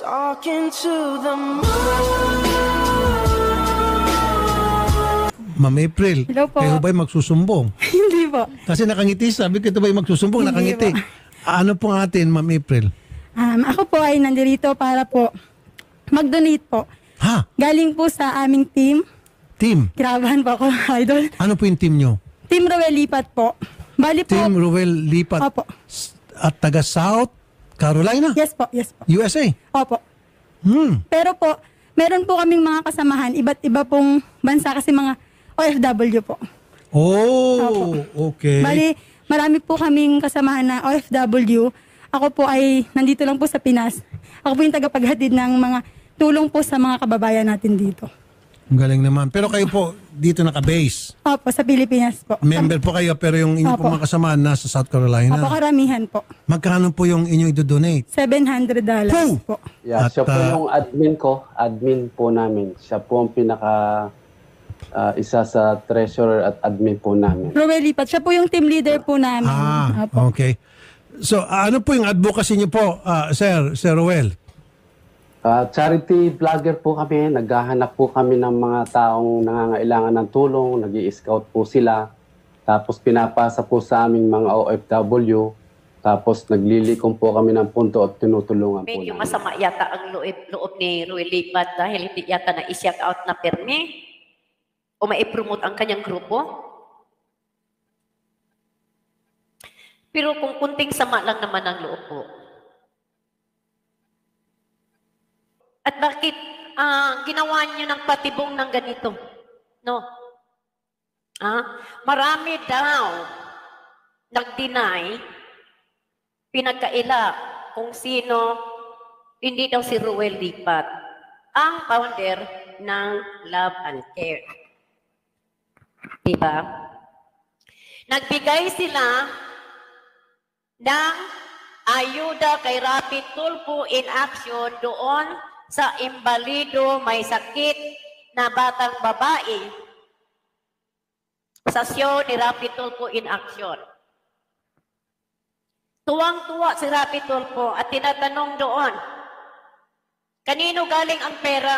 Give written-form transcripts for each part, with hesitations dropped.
Talking to the moon. Ma'am April, Hello po. kayo ba'y magsusumbong? Hindi po. Kasi nakangiti, sabi ko ito ba'y magsusumbong? Hindi Nakangiti. Ano po ang atin, Ma'am April? Ako po ay nandito para po mag-donate po. Ha? Galing po sa aming team. Team? Grabahan po ako, idol. Ano po yung team nyo? Team Roel Lipat po. Bali po. Team Ruel Lipat Opo. at taga South Carolina? Yes po, yes po. USA? Opo. Pero po, meron po kaming mga kasamahan, iba't iba pong bansa kasi mga OFW po. Oh, okay. Bali, marami po kaming kasamahan na OFW. Ako po ay nandito lang po sa Pinas. Ako po yung tagapaghatid ng mga tulong po sa mga kababayan natin dito. Ang galing naman. Pero kayo po dito naka-base. Opo, sa Pilipinas po. Member po kayo pero yung inyong Opo. mga kasamahan nasa South Carolina. Opo, karamihan po. Magkano po yung inyong i-donate? $700 po. Yeah, At, siya po yung admin ko, admin po namin. Siya po ang pinaka isa sa treasurer at admin po namin. Roel Lipat, siya po yung team leader po namin. Opo. Okay. So, ano po yung advocacy niyo po, Sir Roel? Charity vlogger po kami. Naghahanap po kami ng mga taong nangangailangan ng tulong. Nag-i-scout po sila. Tapos pinapasa po sa aming mga OFW. Tapos naglilikom po kami ng punto at tinutulungan po Medyo namin. masama yata ang loob ni Roel Lipat dahil hindi yata na-shout out na permi o mai-promote ang kanyang grupo. Pero kung kunting sama lang naman ang loob po. At bakit ginawa niyo ng patibong ng ganito? No? Marami daw nag-deny, pinagkaila kung sino, hindi daw si Roel Lipat, ang founder ng Love and Care. Diba? Nagbigay sila ng ayuda kay Rapid Tulfo in Action doon sa imbalido may sakit na batang babae sa show ni Rapid Tulfo in Action. Tuwang-tuwa si Rapid Tulfo at tinatanong doon, kanino galing ang pera?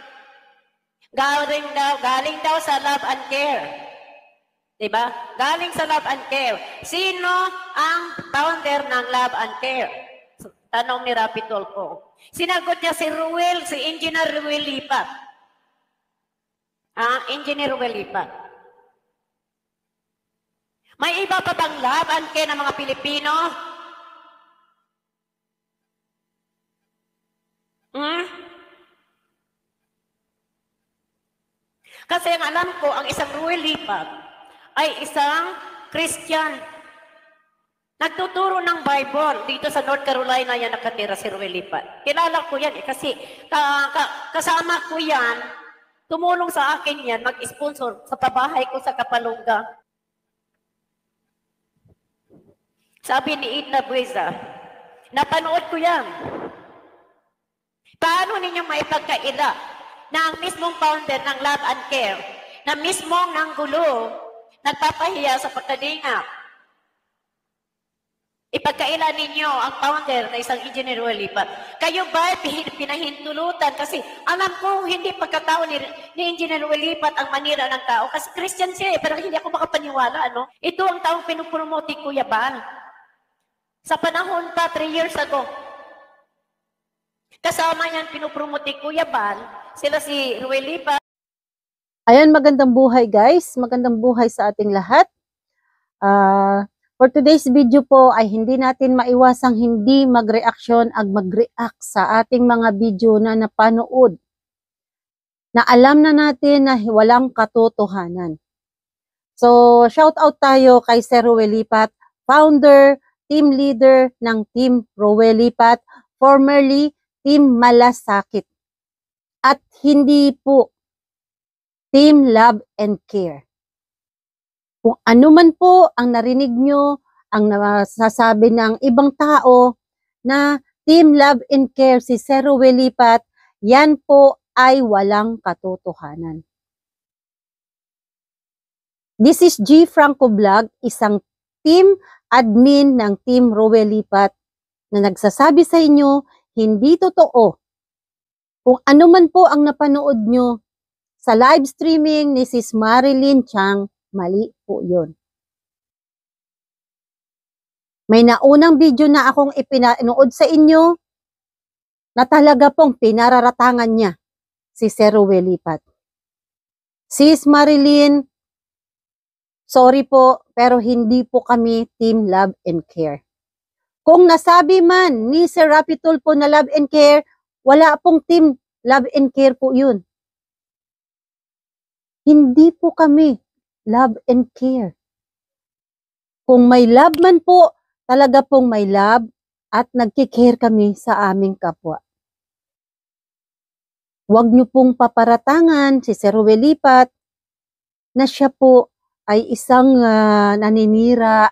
Galing daw sa Love and Care. Diba? Galing sa Love and Care. Sino ang founder ng Love and Care? Tanong ni Rapid Tulfo. Sinagot niya si Ruel, si Engineer Ruel Lipat. Engineer Ruel Lipat. May iba pa bang Love and Care ng mga Pilipino? Kasi ang alam ko, ang isang Ruel Lipat ay isang Christian. Nagtuturo ng Bible. Dito sa North Carolina yan nakatira si Ruel Lipat. Kilala ko yan kasi kasama ko yan. Tumulong sa akin yan, mag-sponsor sa pabahay ko sa Kapalungga. Sabi ni Edna Bueza, napanood ko yan. Paano ninyo maipagkaila na ang mismong founder ng Love and Care, na mismong nanggulo, nagpapahiya sa pagkadinga, ipagkaila ninyo ang founder na isang Engineer Ruel Lipat. Kayo ba pinahintulutan? Kasi alam ko hindi pagkatao ni Engineer Ruel Lipat ang manira ng tao. Kasi Christian siya pero hindi ako makapaniwala. Ano? Ito ang taong pinupromote Kuya Bal. Sa panahon pa, 3 years ago. Kasama yan pinupromote Kuya Bal, sila si Ruel Lipat. Ayan, magandang buhay guys. Magandang buhay sa ating lahat. For today's video po ay hindi natin maiwasang hindi mag-reaction at mag-react sa ating mga video na napanood. Na alam na natin na walang katotohanan. So, shout out tayo kay Sir Ruel Lipat, founder, team leader ng Team Ruel Lipat, formerly Team Malasakit. At hindi po Team Love and Care. Kung ano man po ang narinig nyo, ang nasasabi ng ibang tao na Team Love and Care si Sir Ruel Lipat, yan po ay walang katotohanan. This is G. Franco Vlog, isang team admin ng Team Ruel Lipat na nagsasabi sa inyo, hindi totoo Kung ano man po ang napanood nyo sa live streaming ni Sis Marilyn Chang, mali po yun. May naunang video na akong ipinood sa inyo na talaga pong pinararatangan niya si Sir Ruel Lipat. Sis Marilyn, sorry po, pero hindi po kami Team Love and Care. Kung nasabi man ni Sir Rapi Tulfo na Love and Care, wala pong Team Love and Care po yun. Hindi po kami Love and Care. Kung may love man po, talaga pong may love at nagkikare kami sa aming kapwa. Huwag niyo pong paparatangan si Sir Ruel Lipat na siya po ay isang naninira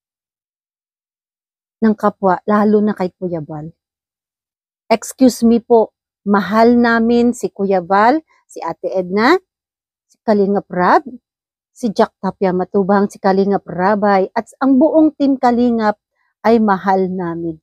ng kapwa, lalo na kay Kuya Val. Excuse me po, mahal namin si Kuya Val, si Ate Edna, si Kalingap Rab, si Jack Tapia Matubang, si Kalingap Rabay, at ang buong team Kalingap ay mahal namin.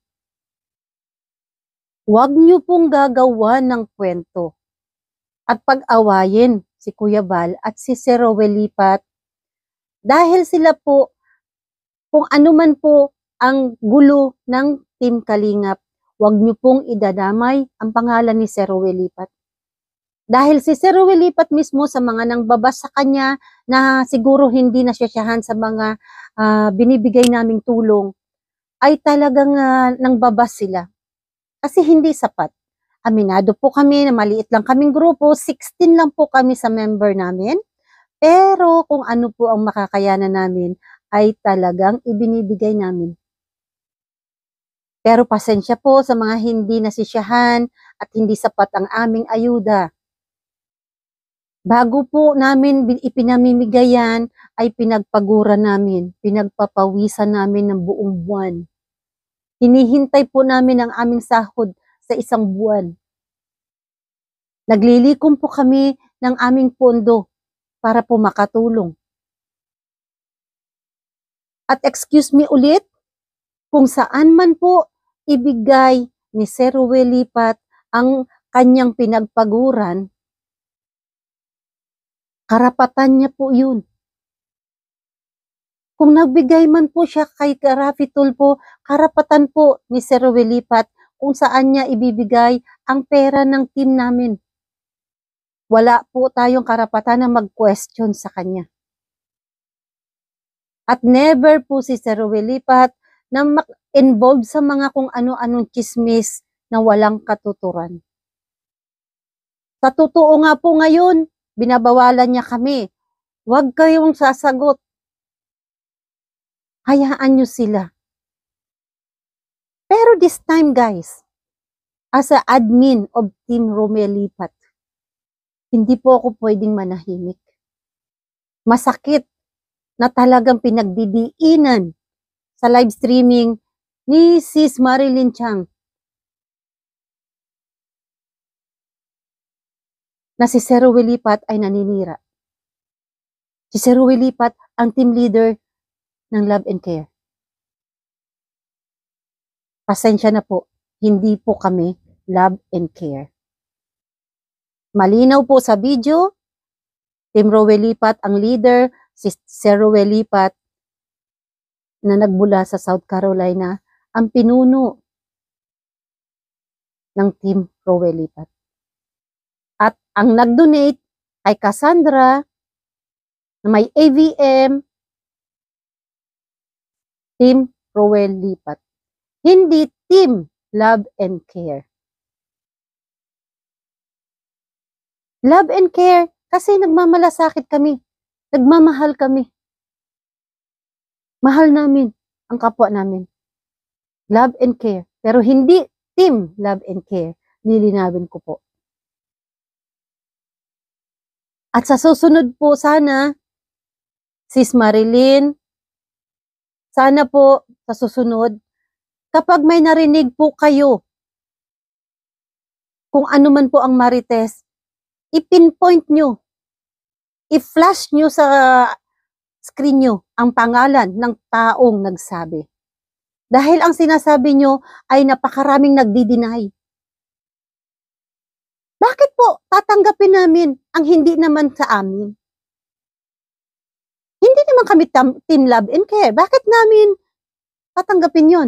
Huwag niyo pong gagawa ng kwento at pag-awayin si Kuya Val at si Sir Ruel Lipat dahil sila po, kung ano man po ang gulo ng Team Kalingap, huwag niyo pong idadamay ang pangalan ni Sir Ruel Lipat. Dahil si Sir Ruel Lipat mismo sa mga nangbabas sa kanya na siguro hindi nasyasahan sa mga binibigay naming tulong, ay talagang nangbabas sila. Kasi hindi sapat. Aminado po kami na maliit lang kaming grupo, 16 lang po kami sa member namin. Pero kung ano po ang makakayanan namin, ay talagang ibinibigay namin. Pero pasensya po sa mga hindi nasisyahan at hindi sapat ang aming ayuda. Bago po namin ipinamimigayan, ay pinagpagura namin, pinagpapawisan namin ng buong buwan. Hinihintay po namin ang aming sahod sa isang buwan. Naglilikom po kami ng aming pondo para po makatulong. At excuse me ulit, kung saan man po ibigay ni Sir Ruel Lipat ang kanyang pinagpaguran, karapatan niya po yun. Kung nagbigay man po siya kay Rapi Tulfo, karapatan po ni Sir Ruel Lipat kung saan niya ibibigay ang pera ng team namin. Wala po tayong karapatan na mag-question sa kanya. At never po si Sir Ruel Lipat na involved sa mga kung ano-anong chismis na walang katuturan. Sa totoo nga po ngayon, binabawalan niya kami. Huwag kayong sasagot. Hayaan nyo sila. Pero this time guys, as a admin of Team Ruel Lipat, hindi po ako pwedeng manahimik. Masakit na talagang pinagdidiinan sa live streaming ni Sis Marilyn Chang na si Sir Ruel Lipat ay naninira. Si Sir Ruel Lipat ang team leader ng Love and Care. Pasensya na po, hindi po kami Love and Care. Malinaw po sa video, Team Ruel Lipat ang leader, si Sir Ruel Lipat na nagmula sa South Carolina, ang pinuno ng Team Ruel Lipat. At ang nag-donate ay Cassandra na may AVM, Team Ruel Lipat. Hindi Team Love and Care. Love and Care kasi nagmamalasakit kami. Nagmamahal kami. Mahal namin ang kapwa namin. Love and Care. Pero hindi Team Love and Care. Lilinawin ko po. At sa susunod po sana, Sis Marilyn, sana po sa susunod, kapag may narinig po kayo, kung ano man po ang marites, ipinpoint nyo, i-flash nyo sa screen nyo ang pangalan ng taong nagsabi. Dahil ang sinasabi nyo ay napakaraming nagdi-deny. tatanggapin namin ang hindi naman sa amin? Hindi naman kami team love and care. Bakit namin tatanggapin yon?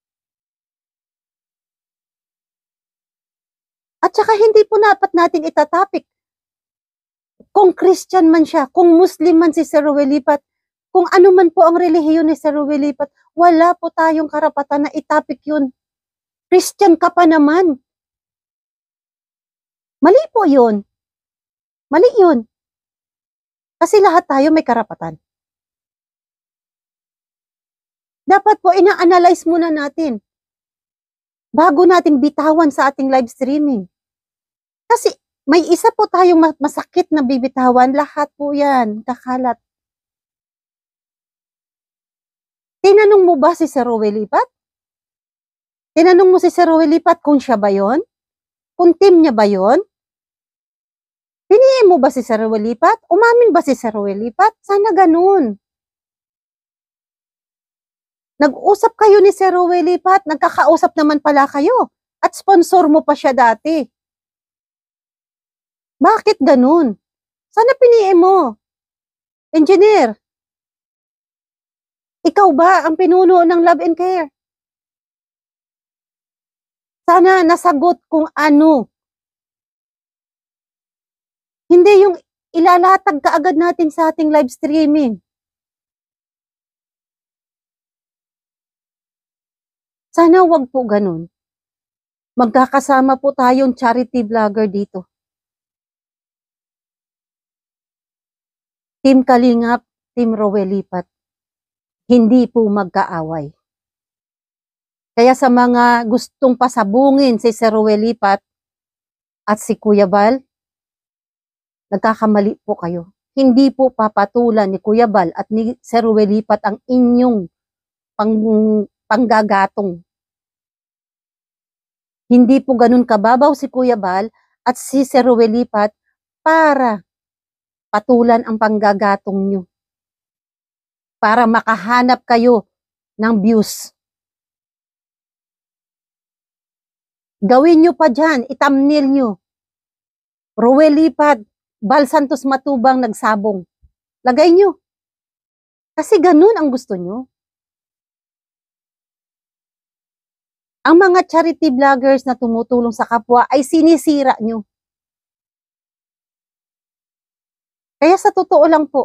At saka hindi po dapat natin itatapik. Kung Christian man siya, kung Muslim man si Sir Ruel Lipat, kung ano man po ang relihiyon ni Sir Ruel Lipat, wala po tayong karapatan na itapik yun. Christian ka pa naman. Mali po yun. Mali yun. Kasi lahat tayo may karapatan. Dapat po ina-analyze muna natin bago natin bitawan sa ating live streaming. Kasi may isa po tayong masakit na bibitawan, lahat po yan, kakalat. Tinanong mo ba si Sir Ruel Lipat? Tinanong mo si Sir Ruel Lipat kung siya ba yon? Kung team niya ba yon? Piniin mo ba si Sir Ruel Lipat? Umamin ba si Sir Ruel Lipat? Sana ganun. Nag-usap kayo ni Sir Ruel Lipat, nagkakausap naman pala kayo. At sponsor mo pa siya dati. Bakit ganun? Sana piniin mo. Engineer, ikaw ba ang pinuno ng Love and Care? Sana nasagot kung ano. Hindi yung ilalatag kaagad natin sa ating live streaming. Sana wag po ganun. Magkakasama po tayong charity vlogger dito. Team Kalingap, Team Ruel Lipat. Hindi po magkaaway. Kaya sa mga gustong pasabungin si Sir Ruel Lipat at si Kuya Bal, nagkakamali po kayo. Hindi po papatulan ni Kuya Bal at ni Sir Ruel Lipat ang inyong panggagatong. Hindi po ganun kababaw si Kuya Bal at si Sir Ruel Lipat para patulan ang panggagatong nyo. Para makahanap kayo ng views. Gawin nyo pa dyan, i-thumbnail nyo. Ruel Lipat, Bal Santos Matubang nagsabong. Lagay nyo. Kasi ganun ang gusto nyo. Ang mga charity vloggers na tumutulong sa kapwa ay sinisira nyo. Kaya sa totoo lang po,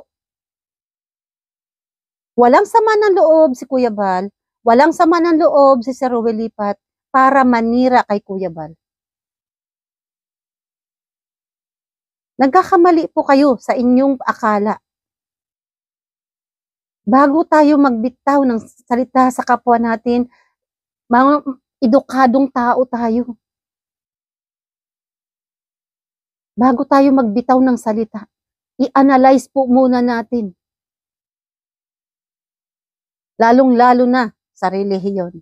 walang sama ng loob si Kuya Bal, walang sama ng loob si Sir Ruel Lipat para manira kay Kuya Bal. Nagkakamali po kayo sa inyong akala. Bago tayo magbitaw ng salita sa kapwa natin, mga edukadong tao tayo. Bago tayo magbitaw ng salita, i-analyze po muna natin. Lalong-lalo na sa relihiyon.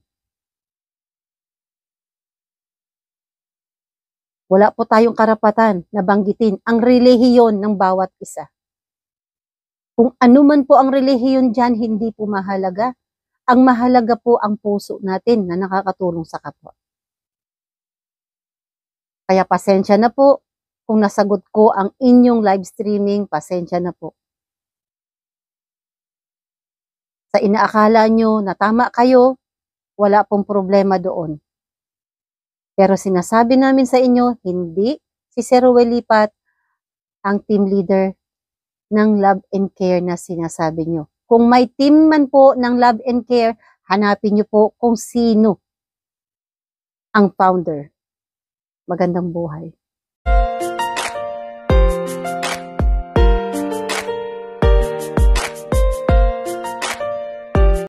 Wala po tayong karapatan na banggitin ang relihiyon ng bawat isa. Kung ano man po ang relihiyon dyan, hindi po mahalaga. Ang mahalaga po ang puso natin na nakakatulong sa kapwa. Kaya pasensya na po kung nasagot ko ang inyong live streaming, pasensya na po. Sa inaakala nyo na tama kayo, wala pong problema doon. Pero sinasabi namin sa inyo, hindi si Sir Ruel Lipat ang team leader ng Love and Care na sinasabi nyo. Kung may team man po ng Love and Care, hanapin nyo po kung sino ang founder. Magandang buhay.